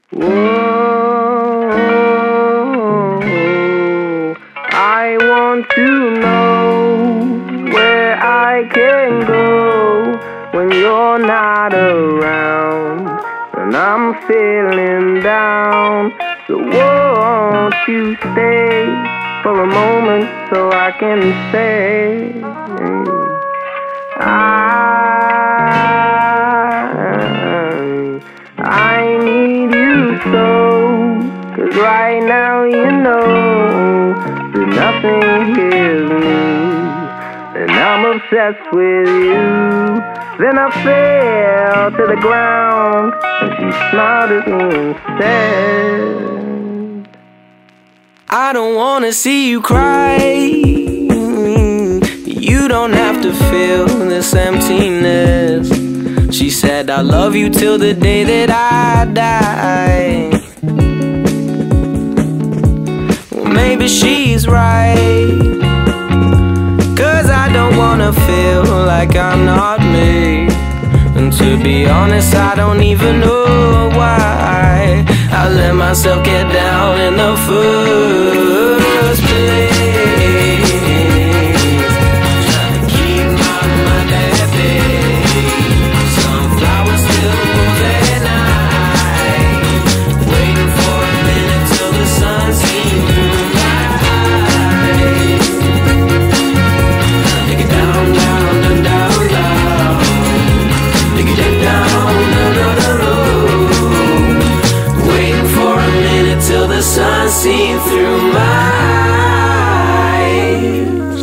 Whoa, I want to know where I can go when you're not around, and I'm feeling down. So won't you stay for a moment so I can say I need you so, 'cause right now you know that nothing heals me, and I'm obsessed with you. Then I fell to the ground, and she smiled at me and said, I don't wanna see you cry. You don't have to feel this emptiness. She said, I love you till the day that I die. Well, maybe she's right, 'cause I don't wanna feel like I'm not me. And to be honest, I don't even know why I let myself get down in the first place. Trying to keep my mind at bay. Sunflowers still move at night, waiting for a minute till the sun seems through my eyes. Take it down, down, down, down, down. Take it down, down, down, down, down. Waiting for a minute till the sun seems through my eyes.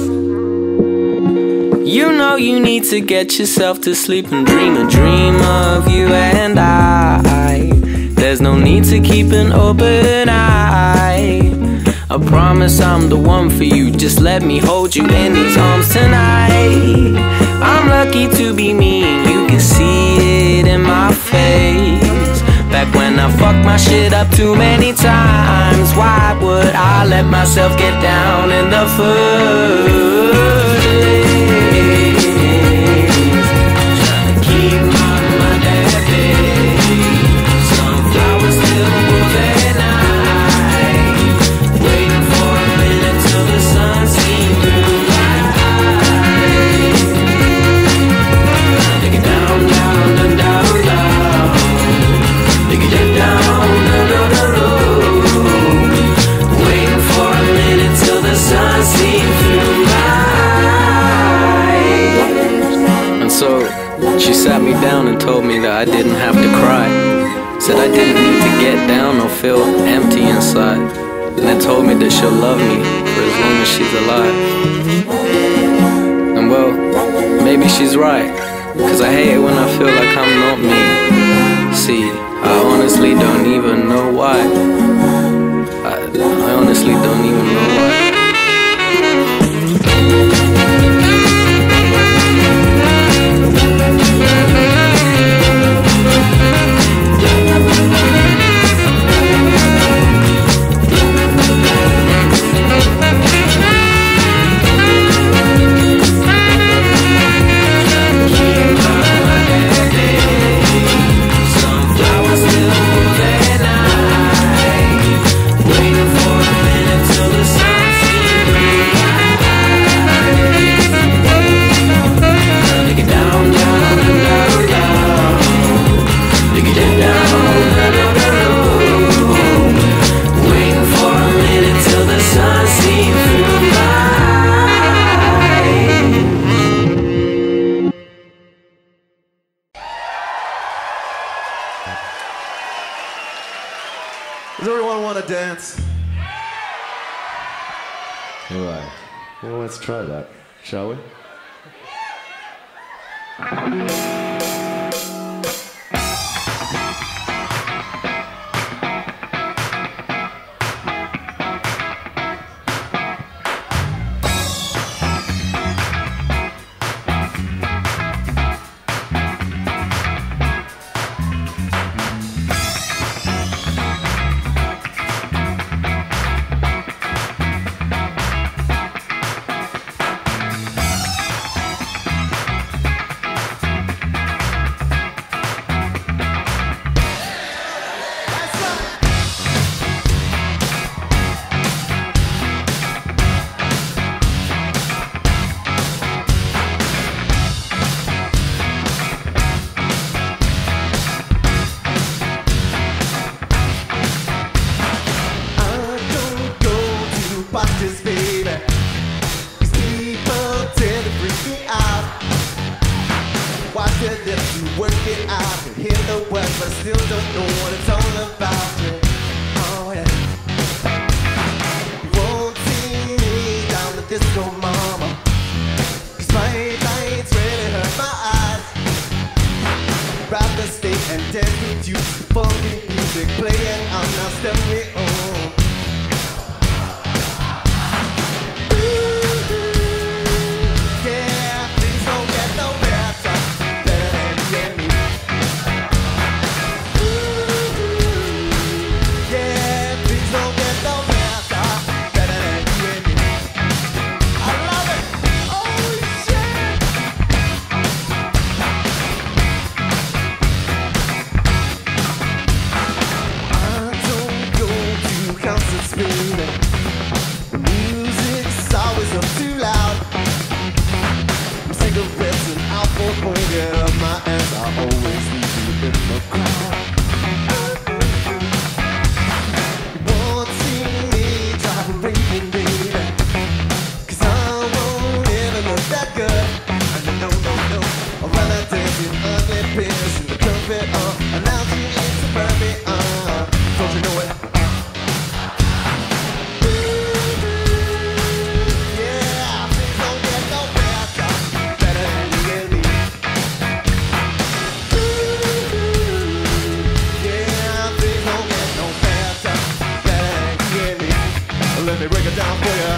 You know you need to get yourself to sleep and dream a dream of you and I. There's no need to keep an open eye. I promise I'm the one for you. Just let me hold you in these arms tonight. I'm lucky to be me, and you can see it in my face. Back when I fucked my shit up too many times, why would I let myself get down in the first place? Trying to keep my mind at bay. Sunflowers still move at night, waiting for a minute till the sun seems through my eyes. Take it down, down, down, down, down. Take it down, down, down, down, down. Waiting for a minute till the sun seems through my eyes. And so she sat me down and told me that I didn't have to cry. Said I didn't need to get down or feel empty inside. And then told me that she'll love me for as long as she's alive. And well, maybe she's right, 'cause I hate it when I feel like I'm not me. See, I honestly don't even know why. I honestly don't even know why. Does everyone want to dance? All right. Well, let's try that, shall we? still don't know what it's all about. Yeah. Oh yeah. You won't see me down the disco, mama, 'cause bright lights really hurt my eyes. Rather stay and dance with you, funky music playing on our stereo. The music's always up too loud. Cigarettes and alcohol get up my ass. I always leave you in the crowd. You won't see me driving racing, baby, 'cause I won't ever look that good. No, no, no. I'd rather dance in ugly pants in the carpet, lounging in suburbia, don't you know it? Let me break it down for ya.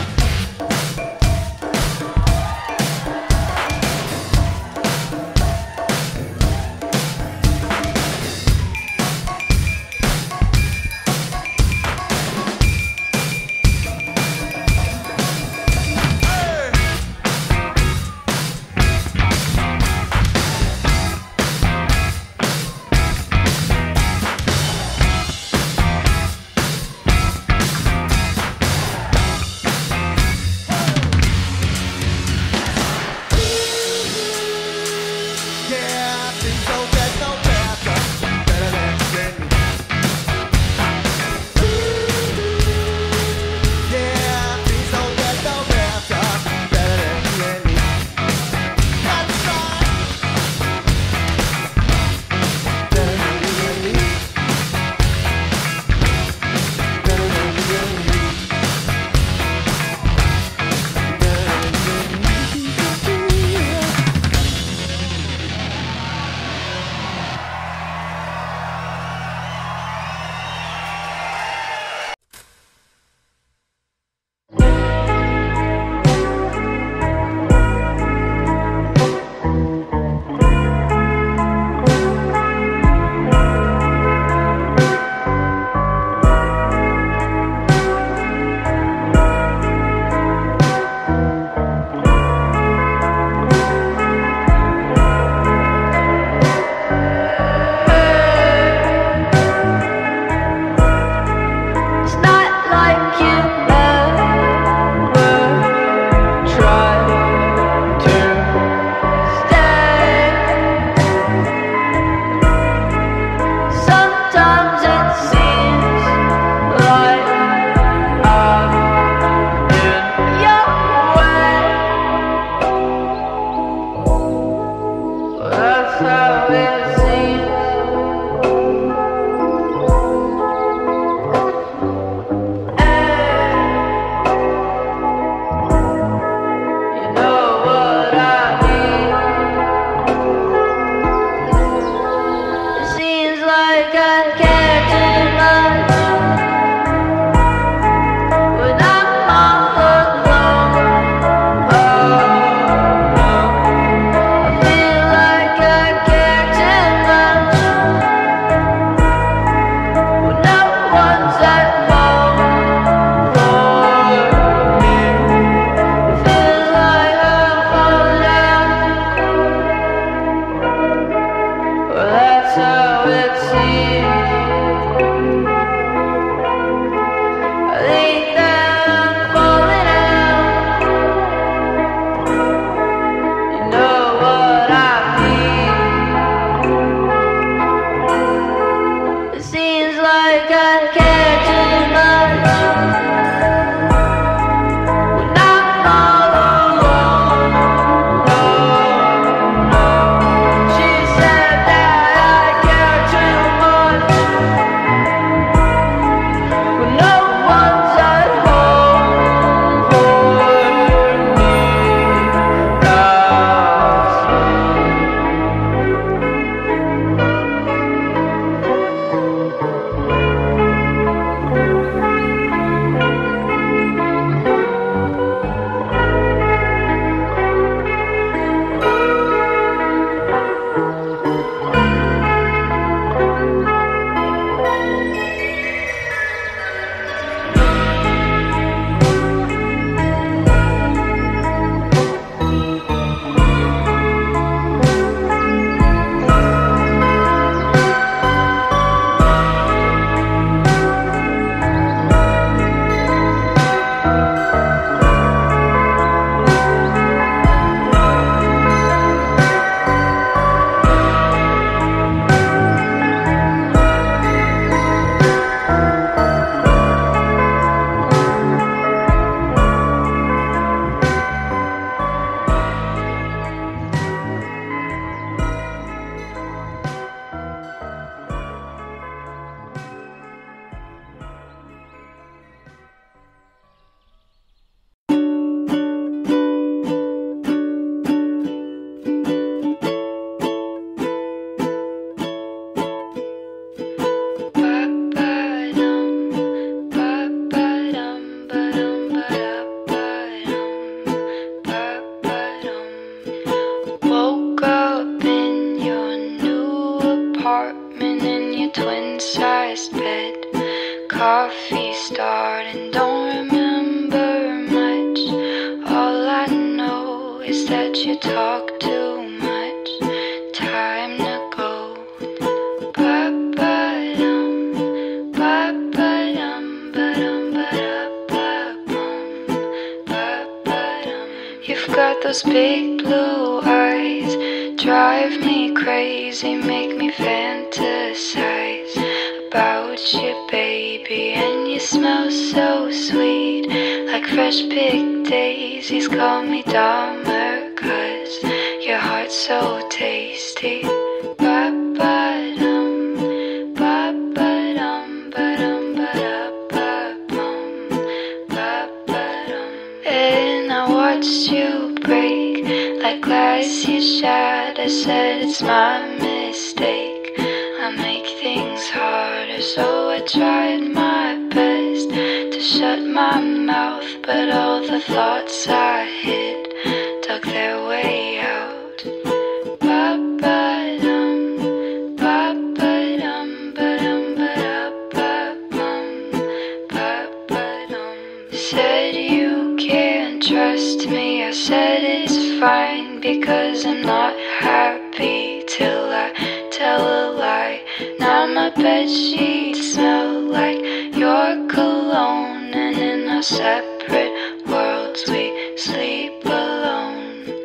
twin-sized bed. Coffee starting, don't remember much. All I know is that you talk too much. Time to go. Ba-ba-dum, ba-ba-dum, ba-dum, ba-da-ba-bum, ba-ba-dum. You've got those big blue eyes, drive me crazy, make me fantasize about you, baby. And you smell so sweet, like fresh picked daisies. Call me Dahmer, 'cause your heart's so tasty. Ba-ba-dum, ba-ba-dum, ba-dum, ba-da-ba-bum, ba-ba-dum. And I watched you break like glass you shattered. I said it's my mistake, I make things harder. So I tried my best to shut my mouth, but all the thoughts I hid dug their way out. Ba-ba-dum, ba-ba-dum, ba-dum, ba-da-ba-bum, ba-ba-dum. Said you can't trust me, I said it's fine, because I'm not happy till I tell a lie. Now my bedsheets smell like your cologne, and in our separate worlds we sleep alone.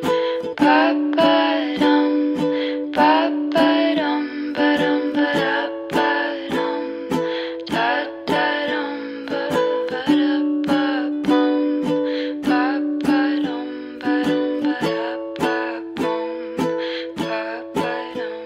Ba-ba-dum, ba-ba-dum, ba-dum, ba-da-ba-dum, da-da-dum, ba-ba-da-ba-bum, ba-ba-dum, ba-dum, ba-da-ba-bum, ba-ba-dum.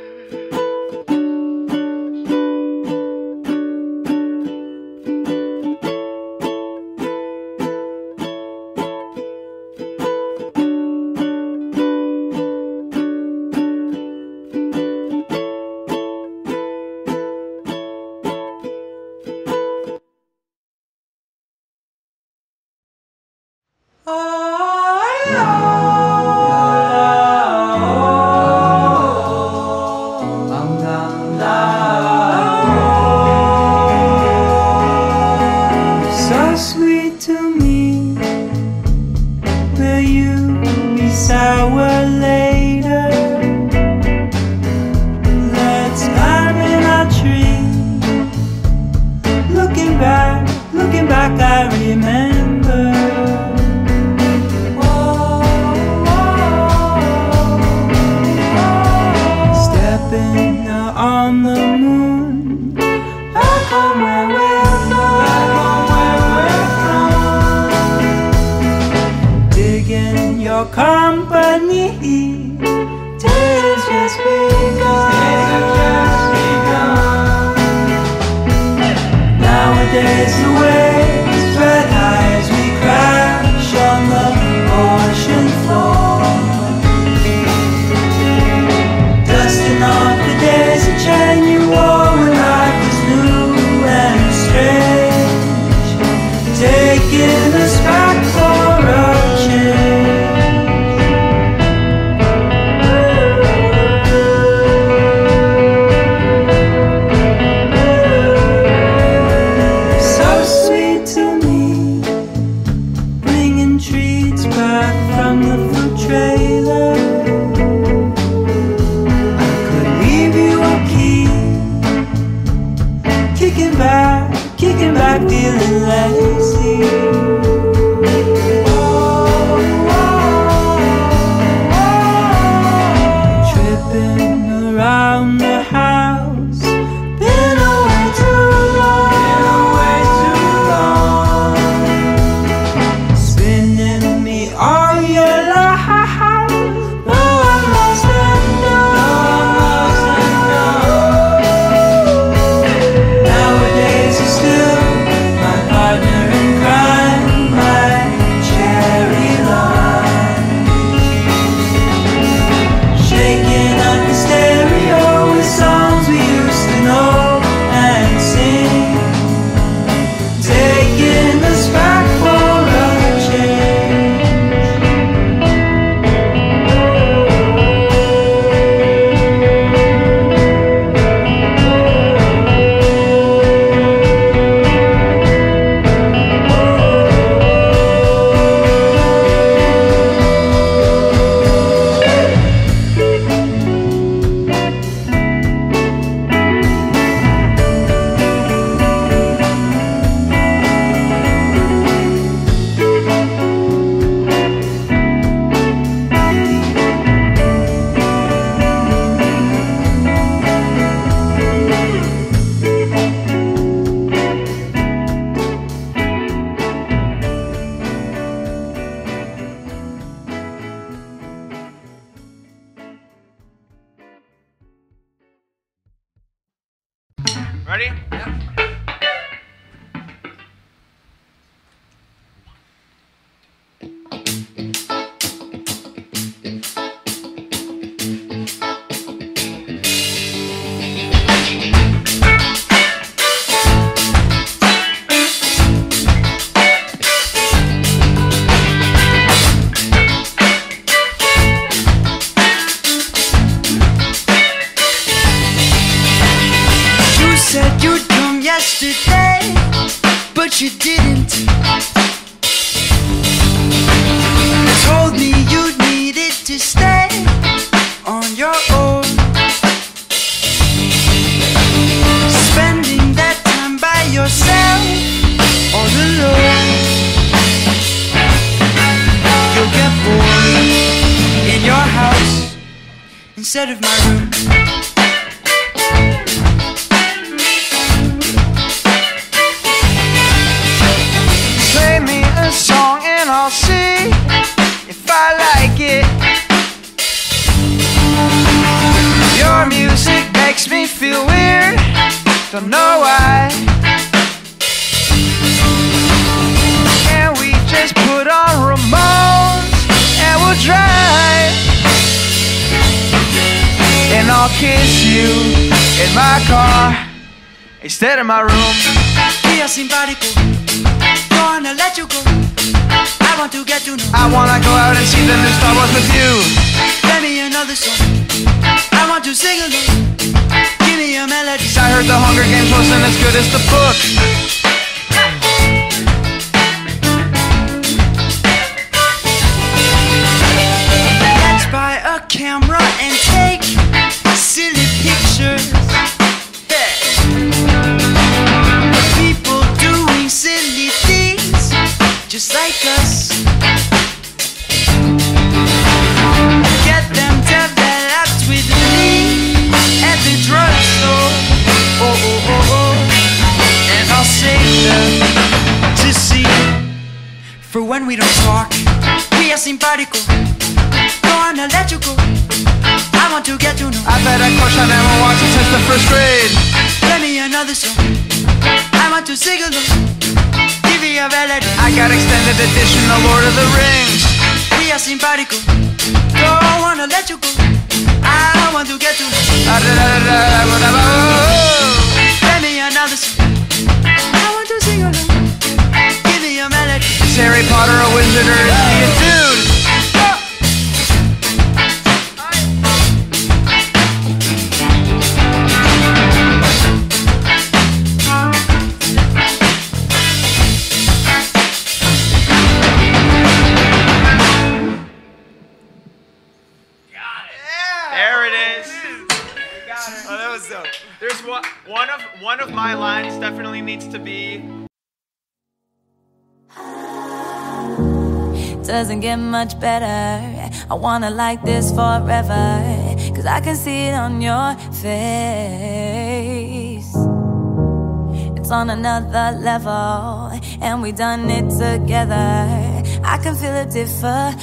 So sweet to me, will you be sour later? Let's climb in our tree. Looking back, I remember. Stepping on the moon, back home where we're from. Digging your company, days just begun. Nowadays the waves red high as we crash on the ocean floor, dusting off the days of chain you wore when life was new and strange, taking us back for a change. So sweet to me, bringing treats back from the food trailer. I could leave you a key, kicking back, feeling lazy. Tripping around the house, been away too long, spinning me all your life. No, I'm lost and known. Nowadays you're still my partner in crime. yesterday, but you didn't. You told me you needed to stay on your own, spending that time by yourself all alone. You'll get bored in your house instead of my room. Play me a song and I'll see if I like it. Your music makes me feel weird, don't know why. Can we just put on Ramones and we'll drive? And I'll kiss you in my car instead of my room. Be simpático, gonna let you go. I want to get to know. I wanna go out and see the new Star Wars with you. Play me another song, I want to sing along. Give me a melody. I heard the Hunger Games wasn't as good as the book. Let's buy a camera and take silly pictures. Hey. People doing silly things just like us. Get them developed with me at the drugstore. Oh, oh, oh, oh. And I'll save them to see. For when we don't talk, we are simpático. Gonna let you go. I want to get to know. I bet I coach I never watched it since the first grade. Play me another song, I want to sing along. Give me a melody. I got extended edition of Lord of the Rings. We are simpático, don't wanna let you go. I want to get to know. Play me another song, I want to sing along. Give me a melody. Is Harry Potter a wizard or is he a dude? There's one of my lines definitely needs to be. Doesn't get much better. I wanna like this forever, 'cause I can see it on your face. It's on another level, and we done it together. I can feel a difference.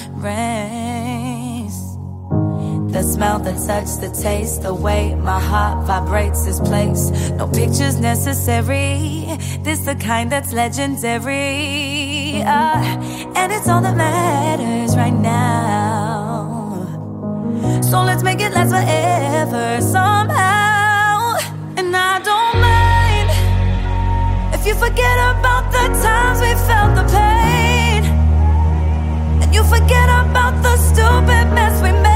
The smell, the touch, the taste, the way my heart vibrates this place. No pictures necessary, this the kind that's legendary. And it's all that matters right now. So let's make it last forever somehow. And I don't mind if you forget about the times we felt the pain, and you forget about the stupid mess we made.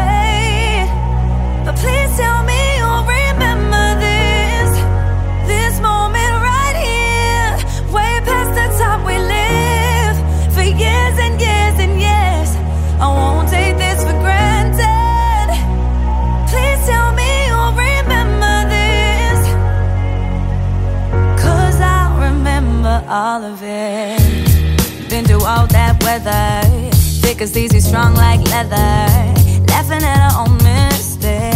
But please tell me you'll remember this moment right here, way past the time we live for years and years and years. I won't take this for granted. Please tell me you'll remember this, 'cause I'll remember all of it. Been through all that weather, thick as easy, strong like leather, laughing at our own mistakes.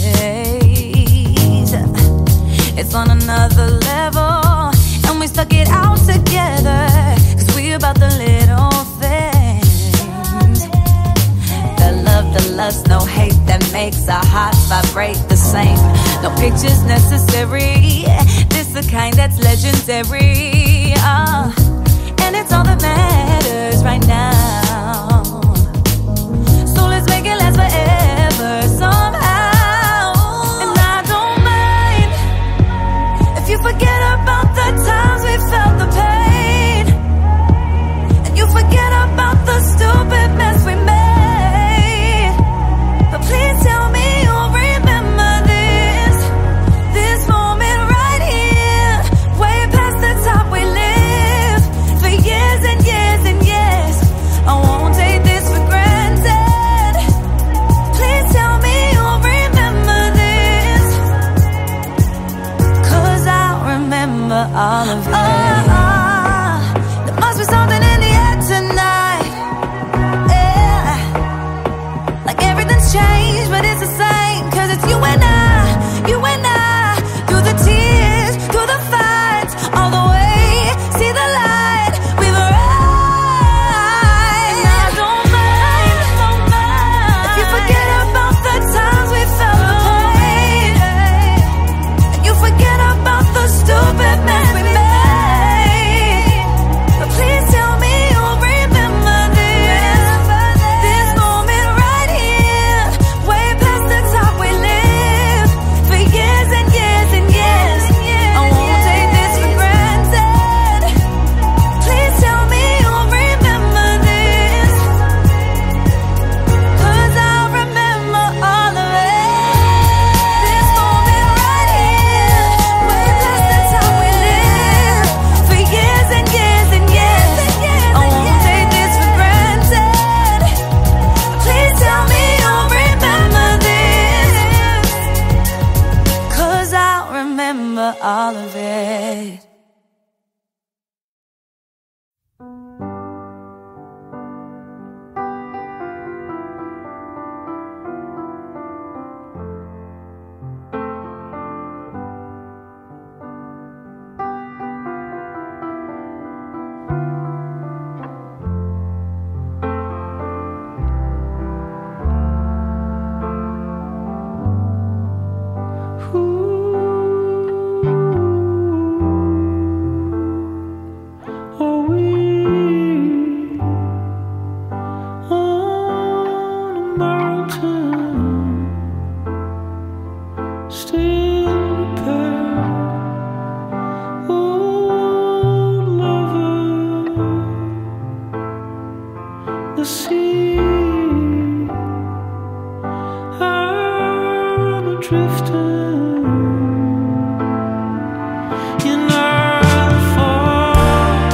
It's on another level, and we stuck it out together, 'cause we about the little things. The love, the lust, no hate that makes our hearts vibrate the same. No pictures necessary, this the kind that's legendary. And it's all that matters right now. So let's make it last forever somehow. And I don't mind if you forget about the times we felt the pain, and you forget about the stupid mess we made. But please tell me you'll remember this moment right here, remember all of it. There must be something in the air tonight. Yeah, like everything's changed, but it's the same. 'Cause it's you and I, through the tears, through the fights, all the way, see the light. We've arrived. And I don't mind if you forget about the times we felt the pain, and you forget about the stupid mess we made. But please tell me you'll remember this moment right here, way past the top we lived for years and years and years. I won't take this for granted. Please tell me you'll remember this, 'cause I'll remember all of it. This moment right here, way past the top we lived for years and years and years. I won't take this for granted. Please tell me you'll remember this, 'cause I'll remember all of it. Are we on a mountain, still repaired? Oh, lover, the sea, I'm drifting in our fog,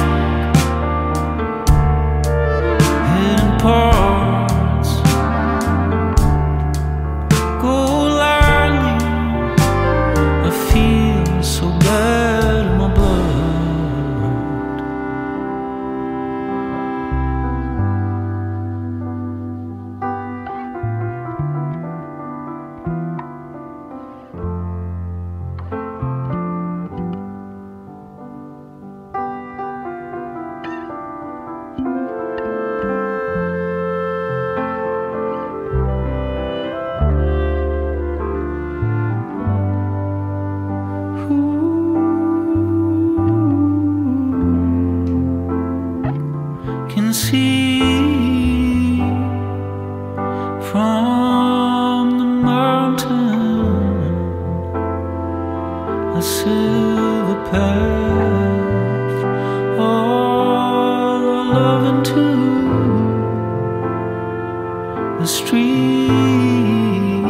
hidden parts go lightly. I feel so bad in my blood. Can see from the mountain a silver path, all our love into the stream,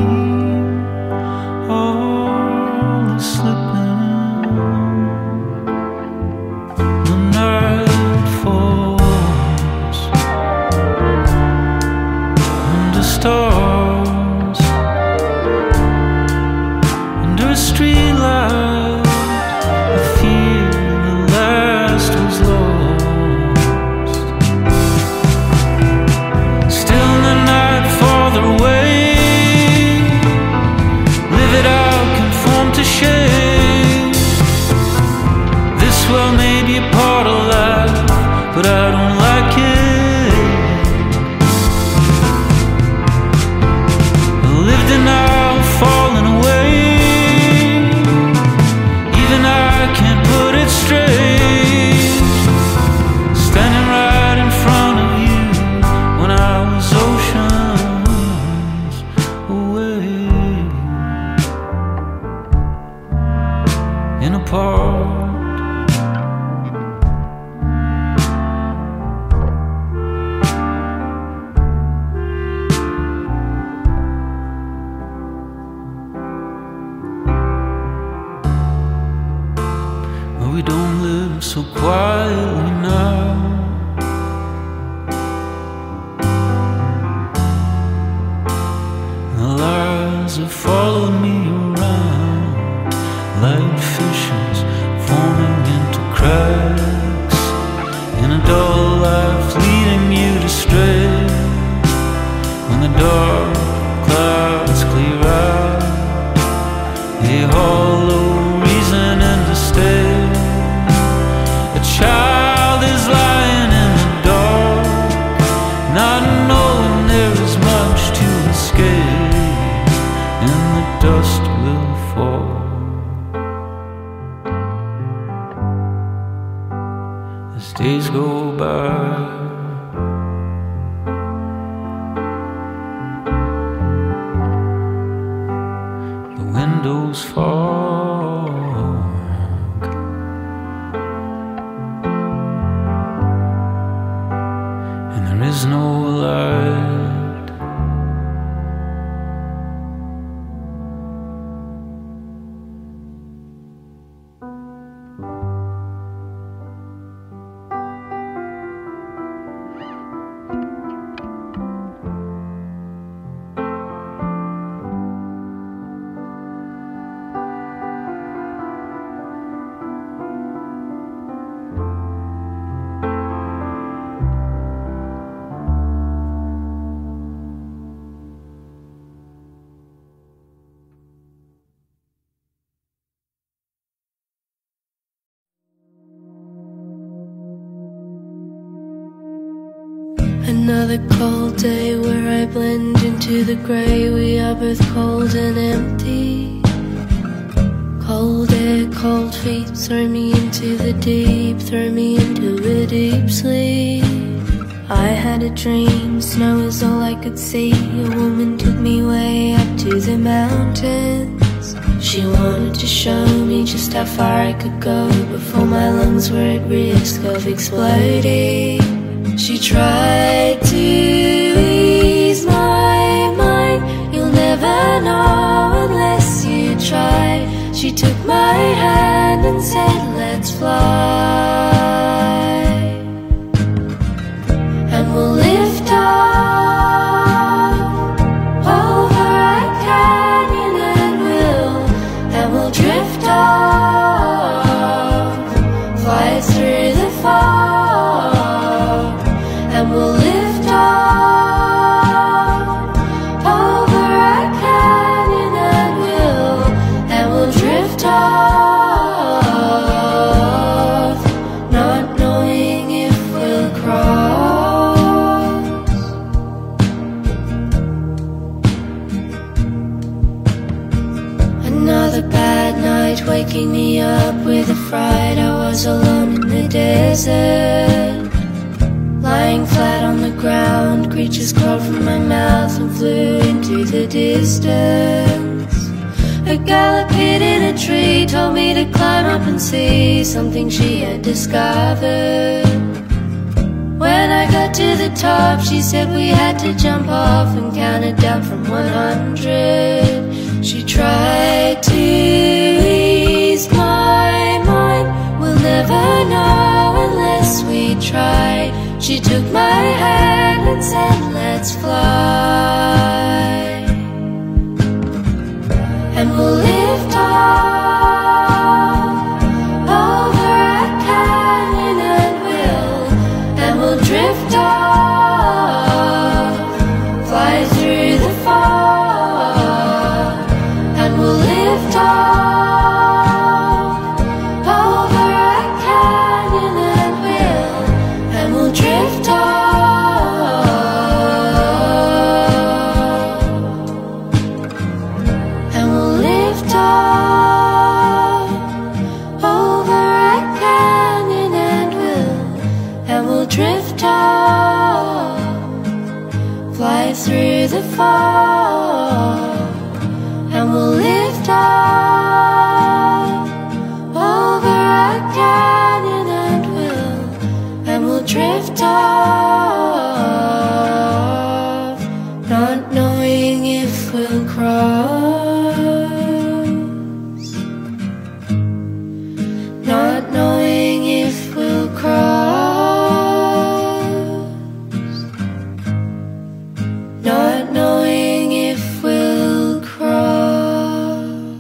all is slipping. The night falls under stars, under a streetlight. I feel the last was lost. Still in the night farther away, live it out, conform to shade. This world may be a part of life, but I don't like it. I lived and now falling away. Even I can't put it straight. Standing right in front of you when I was oceans away and apart. But we don't live so quietly now. The lies have followed me around like fishes forming as days go by. The windows fog, and there is no light. Another cold day where I blend into the grey. We are both cold and empty. Cold air, cold feet, throw me into the deep, throw me into a deep sleep. I had a dream, snow is all I could see. A woman took me way up to the mountains. She wanted to show me just how far I could go before my lungs were at risk of exploding. She tried to ease my mind. You'll never know unless you try. She took my hand and said, let's fly. And we'll lift off over a canyon, and we'll drift off, fly through the fog, and we'll lift off over a canyon, and we'll drift off, not knowing if we'll cross. Another bad night waking me up with a fright. I was alone in the desert, lying flat on the ground. Creatures crawled from my mouth and flew into the distance. A gal appeared in a tree, told me to climb up and see something she had discovered. When I got to the top, she said we had to jump off and counted down from 100. She tried to ease my mind. We'll never know unless we try. She took my hand and said, let's fly. And we'll lift off over a canyon, and we'll drift off, fly through the fog, and we'll lift off over a canyon, and we'll drift off, and we'll lift off over a canyon, and we'll drift off, fly through the fog, and we'll lift off over a canyon, and we'll drift off, not knowing if we'll cross, not knowing if we'll cross, not knowing if we'll cross.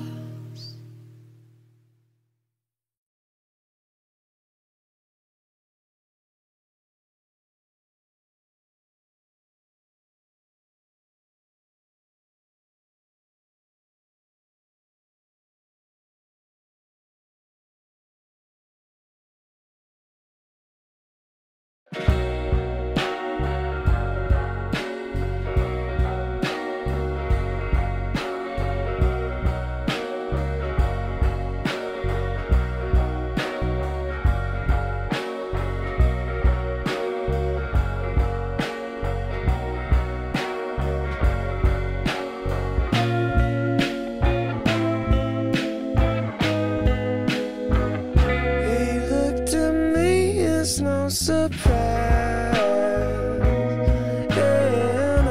surprise. And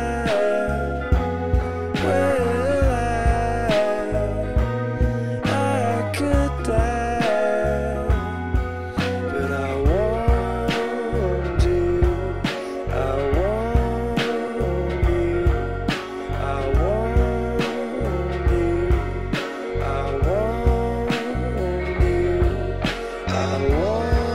I could die, but I want you. I want you. I want you. I want you. I want you.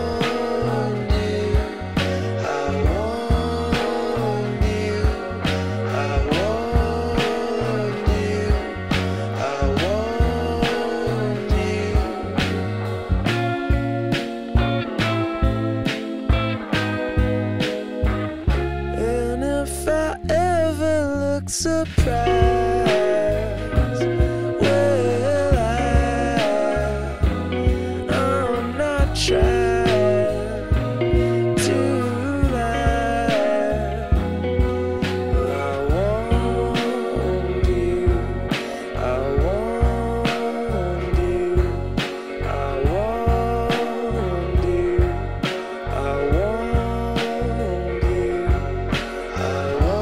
Surprise, well, I'm not trying to lie. I want you, I want you, I want you, I want you, I want.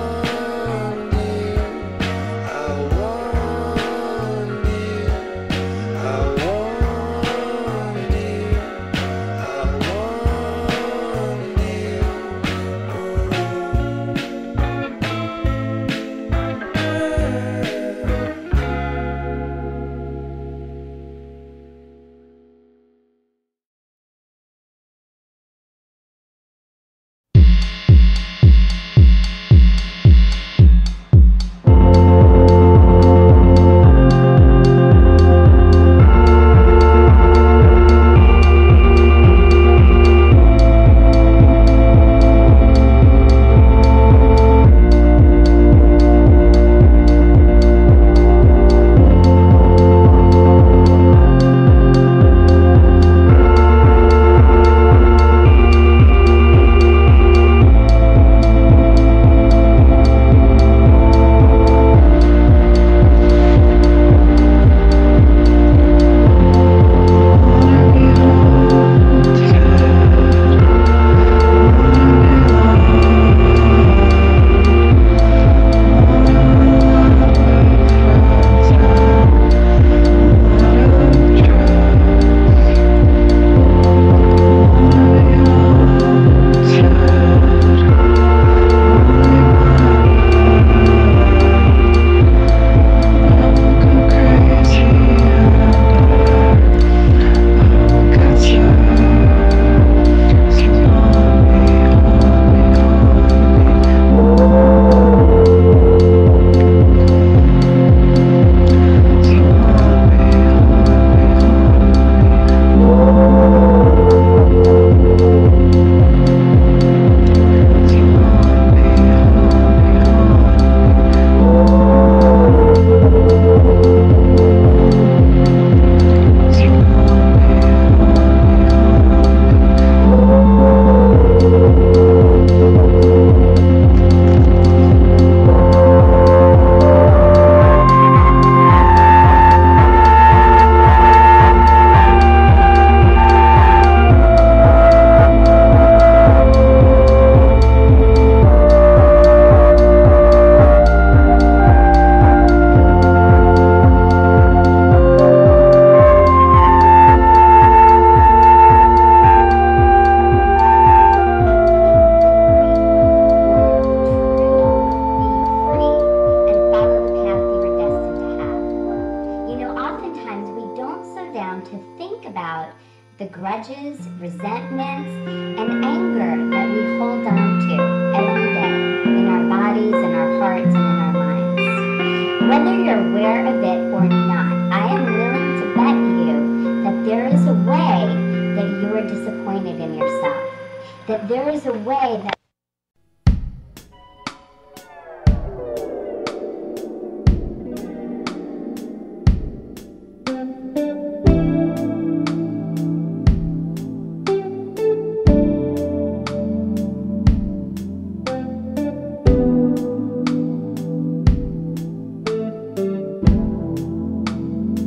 the grudges, resentments, and anger that we hold on to every day in our bodies, in our hearts, and in our minds. Whether you're aware of it or not, I am willing to bet you that there is a way that you are disappointed in yourself. That there is a way that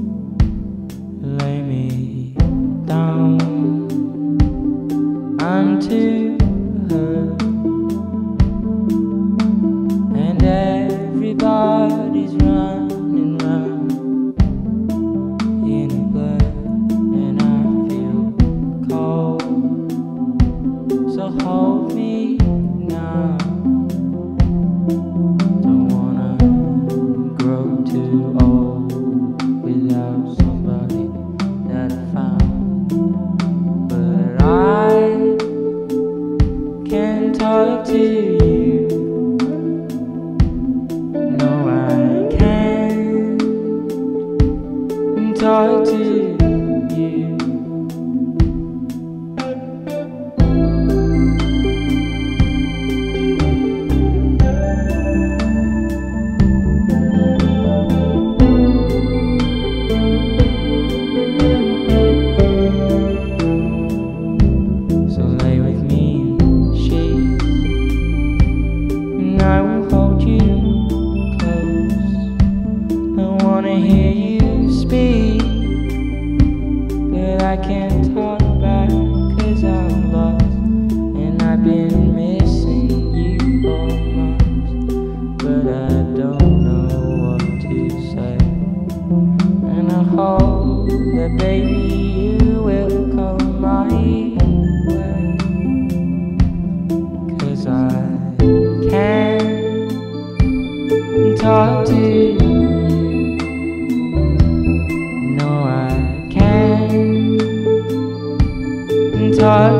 lay me down. I'm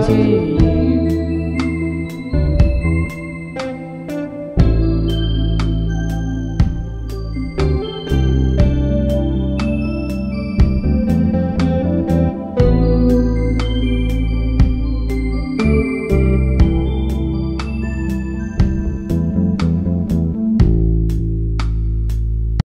to